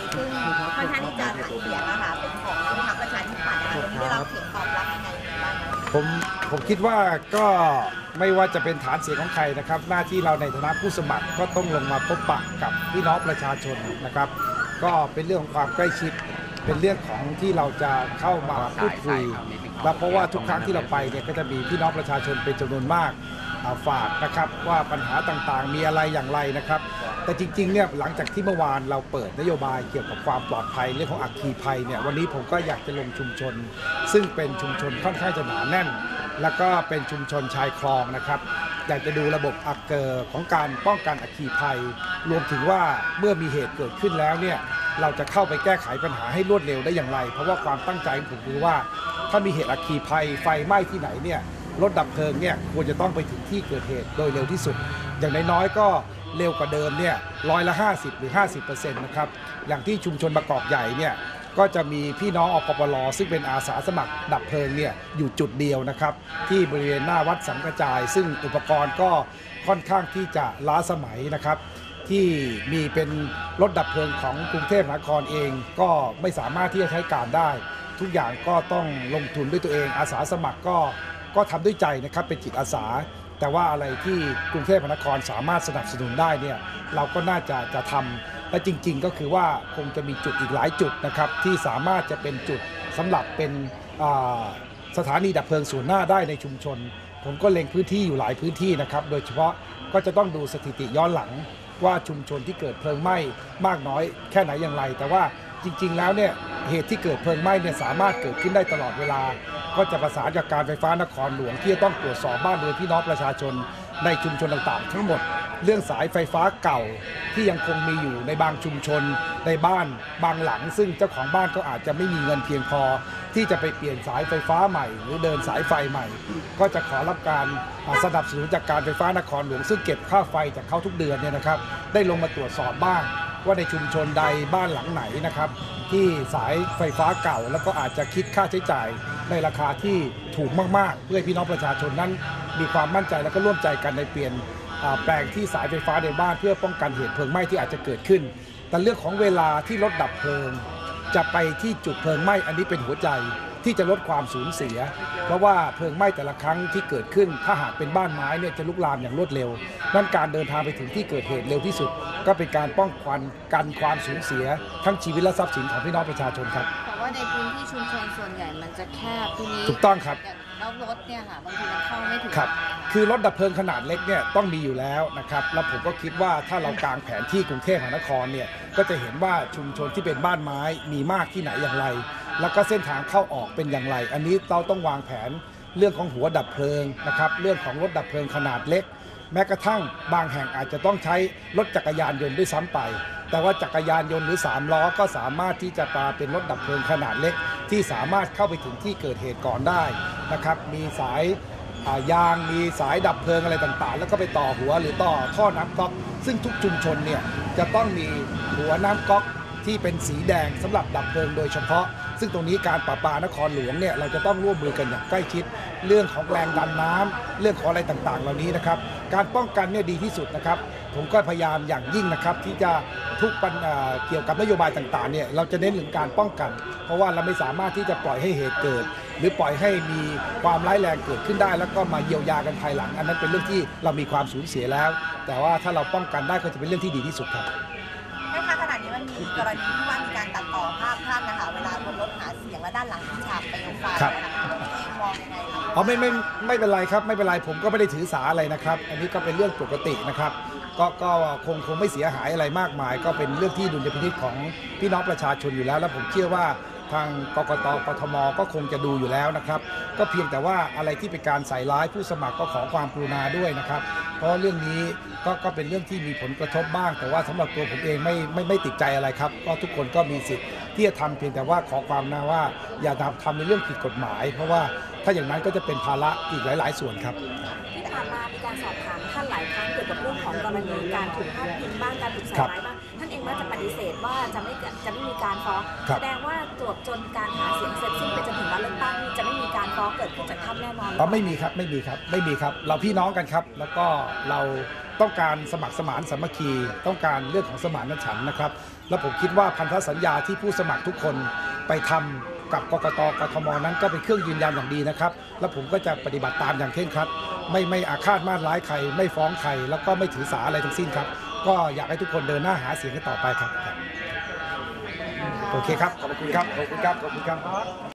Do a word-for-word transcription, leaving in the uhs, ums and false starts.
ซึ่งค่อนข้างที่จะฐานเสียงอะค่ะเป็นของพรรคประชาธิปัตย์นะคะตรงนี้ได้รับเสียงตอบรับยังไงบ้างผมผมคิดว่าก็ไม่ว่าจะเป็นฐานเสียงของใครนะครับหน้าที่เราในฐานะผู้สมัครก็ต้องลงมาพบปะกับพี่น้องประชาชนนะครับก็เป็นเรื่องของความใกล้ชิดเป็นเรื่องของที่เราจะเข้ามาพูดคุยและเพราะว่าทุกครั้งที่เราไปเนี่ยก็จะมีพี่น้องประชาชนเป็นจำนวนมากฝากนะครับว่าปัญหาต่างๆมีอะไรอย่างไรนะครับแต่จริงๆเนี่ยหลังจากที่เมื่อวานเราเปิดนโยบายเกี่ยวกับความปลอดภัยเรื่องของอัคคีภัยเนี่ยวันนี้ผมก็อยากจะลงชุมชนซึ่งเป็นชุมชนค่อนข้างจะหนาแน่นแล้วก็เป็นชุมชนชายคลองนะครับอยากจะดูระบบอักเกอร์ของการป้องกันอัคคีภัยรวมถึงว่าเมื่อมีเหตุเกิดขึ้นแล้วเนี่ยเราจะเข้าไปแก้ไขปัญหาให้รวดเร็วได้อย่างไรเพราะว่าความตั้งใจของผมคือว่าถ้ามีเหตุอัคคีภัยไฟไหม้ที่ไหนเนี่ยรถดับเพลิงเนี่ยควรจะต้องไปถึงที่เกิดเหตุโดยเร็วที่สุดอย่างน้อยๆก็เร็วกว่าเดิมเนี่ยร้อยละห้าสิบหรือ ห้าสิบเปอร์เซ็นต์ นะครับอย่างที่ชุมชนบางกอกใหญ่เนี่ยก็จะมีพี่น้องอปปลซึ่งเป็นอาสาสมัครดับเพลิงเนี่ยอยู่จุดเดียวนะครับที่บริเวณหน้าวัดสังกระจายซึ่งอุปกรณ์ก็ค่อนข้างที่จะล้าสมัยนะครับที่มีเป็นรถดับเพลิงของกรุงเทพมหานครเองก็ไม่สามารถที่จะใช้การได้ทุกอย่างก็ต้องลงทุนด้วยตัวเองอาสาสมัครก็ก็ทำด้วยใจนะครับเป็นจิตอาสาแต่ว่าอะไรที่กรุงเทพมหานครสามารถสนับสนุนได้เนี่ยเราก็น่าจะจะทำและจริงๆก็คือว่าคงจะมีจุดอีกหลายจุดนะครับที่สามารถจะเป็นจุดสำหรับเป็นสถานีดับเพลิงส่วนหน้าได้ในชุมชนผมก็เล็งพื้นที่อยู่หลายพื้นที่นะครับโดยเฉพาะก็จะต้องดูสถิติย้อนหลังว่าชุมชนที่เกิดเพลิงไหม้มากน้อยแค่ไหนอย่างไรแต่ว่าจริงๆแล้วเนี่ยเหตุที่เกิดเพลิงไหม้เนี่ยสามารถเกิดขึ้นได้ตลอดเวลาก็จะประสานกับการไฟฟ้านครหลวงที่จะต้องตรวจสอบบ้านเรือนพี่น้องประชาชนในชุมชนต่างๆทั้งหมดเรื่องสายไฟฟ้าเก่าที่ยังคงมีอยู่ในบางชุมชนในบ้านบางหลังซึ่งเจ้าของบ้านก็อาจจะไม่มีเงินเพียงพอที่จะไปเปลี่ยนสายไฟฟ้าใหม่หรือเดินสายไฟใหม่ก็จะขอรับการสนับสนุนจากการไฟฟ้านครหลวงซึ่งเก็บค่าไฟจากเขาทุกเดือนเนี่ยนะครับได้ลงมาตรวจสอบบ้างว่าในชุมชนใดบ้านหลังไหนนะครับที่สายไฟฟ้าเก่าแล้วก็อาจจะคิดค่าใช้จ่ายในราคาที่ถูกมากๆเพื่อให้พี่น้องประชาชนนั้นมีความมั่นใจและก็ร่วมใจกันในเปลี่ยนแปลงที่สายไฟฟ้าในบ้านเพื่อป้องกันเหตุเพลิงไหม้ที่อาจจะเกิดขึ้นแต่เรื่องของเวลาที่รถดับเพลิงจะไปที่จุดเพลิงไหม้อันนี้เป็นหัวใจที่จะลดความสูญเสียเพราะว่าเพลิงไหม้แต่ละครั้งที่เกิดขึ้นถ้าหากเป็นบ้านไม้เนี่ยจะลุกลามอย่างรวดเร็วนั่นการเดินทางไปถึงที่เกิดเหตุเร็วที่สุดก็เป็นการป้องกันกันความสูญเสียทั้งชีวิตและทรัพย์สินของพี่น้องประชาชนครับแต่ว่าในพื้นที่ชุมชนส่วนใหญ่มันจะแคบทีนี้ถูกต้องครับแล้วรถเนี่ยค่ะบางทีมันเข้าไม่ถึงครับคือรถดับเพลิงขนาดเล็กเนี่ยต้องมีอยู่แล้วนะครับแล้วผมก็คิดว่าถ้าเรากางแผนที่กรุงเทพมหานครเนี่ยก็จะเห็นว่าชุมชนที่เป็นบ้านไม้มีมากที่ไหนอย่างไรแล้วก็เส้นทางเข้าออกเป็นอย่างไรอันนี้เราต้องวางแผนเรื่องของหัวดับเพลิงนะครับเรื่องของรถดับเพลิงขนาดเล็กแม้กระทั่งบางแห่งอาจจะต้องใช้รถจักรยานยนต์ด้วยซ้ำไปแต่ว่าจักรยานยนต์หรือสามล้อก็สามารถที่จะมาเป็นรถดับเพลิงขนาดเล็กที่สามารถเข้าไปถึงที่เกิดเหตุก่อนได้นะครับมีสายยางมีสายดับเพลิงอะไรต่างๆแล้วก็ไปต่อหัวหรือต่อท่อน้ำก๊อกซึ่งทุกชุมชนเนี่ยจะต้องมีหัวน้ำก๊อกที่เป็นสีแดงสำหรับดับเพลิงโดยเฉพาะซึ่งตรงนี้การประปานครหลวงเนี่ยเราจะต้องร่วมมือกันอย่างใกล้ชิดเรื่องของแรงดันน้ำเรื่องของอะไรต่างๆเหล่านี้นะครับการป้องกันเนี่ยดีที่สุดนะครับผมก็พยายามอย่างยิ่งนะครับที่จะทุกปัญหาเกี่ยวกับนโยบายต่างๆเนี่ยเราจะเน้นถึงการป้องกันเพราะว่าเราไม่สามารถที่จะปล่อยให้เหตุเกิดหรือปล่อยให้มีความร้ายแรงเกิดขึ้นได้แล้วก็มาเยียวยากันภายหลังอันนั้นเป็นเรื่องที่เรามีความสูญเสียแล้วแต่ว่าถ้าเราป้องกันได้ก็จะเป็นเรื่องที่ดีที่สุดครับในขณะนี้มันมีกรณีที่ว่ามีการตัดต่อภาพภาพนะคะเวลาบนรถหาเสียงและด้านหลังฉากเปลวไฟนะคะมองยังไงคะอ๋อไม่ไม่ไม่เป็นไรครับไม่เป็นไรผมก็ไม่ได้ถือสาอะไรนะครับอันนี้ก็เป็นเรื่องปกตินะครับก็ก็คงคงไม่เสียหายอะไรมากมายก็เป็นเรื่องที่ดุลยพินิจของพี่น้องประชาชนอยู่แล้วและผมเชื่อว่าทางกกต.กทม.ก็คงจะดูอยู่แล้วนะครับก็เพียงแต่ว่าอะไรที่เป็นการใส่ร้ายผู้สมัครก็ขอความกรุณาด้วยนะครับเพราะเรื่องนี้ก็ก็เป็นเรื่องที่มีผลกระทบบ้างแต่ว่าสำหรับตัวผมเองไม่ไม่ไม่ติดใจอะไรครับก็ทุกคนก็มีสิทธิ์ที่จะทำเพียงแต่ว่าขอความนะว่าอย่าทำทำในเรื่องผิดกฎหมายเพราะว่าถ้าอย่างนั้นก็จะเป็นภาระอีกหลายๆส่วนครับที่ผ่านมามีการสอบถามท่านหลายครั้งเกี่ยวกับเรื่องของกรณีการถูกพาดพิงบ้างการถูกใส่ร้ายบ้างท่านเองว่าจะปฏิเสธว่าจะไม่จะไม่มีการฟ้องแสดงว่าตรวจจนการหาเสียงเสร็จสิ้นไปจนถึงวันเลือกตั้งจะไม่มีการฟ้องเกิดขึ้นจากท่านแน่นอนอ๋อไม่มีครับไม่มีครับไม่มีครับเราพี่น้องกันครับแล้วก็เราต้องการสมัครสมานสามัคคีต้องการเรื่องของสมานฉันท์นะครับแล้วผมคิดว่าพันธสัญญาที่ผู้สมัครทุกคนไปทำกับกกตกทมนั้นก็เป็นเครื่องยืนยันอย่างดีนะครับแล้วผมก็จะปฏิบัติตามอย่างเคร่งครัดไม่ไม่อาฆาตมาตร้ายใครไม่ฟ้องใครแล้วก็ไม่ถือสาอะไรทั้งสิ้นครับก็อยากให้ทุกคนเดินหน้าหาเสียงกันต่อไปครับโอเคครับขอบคุณครับขอบคุณครับขอบคุณครับ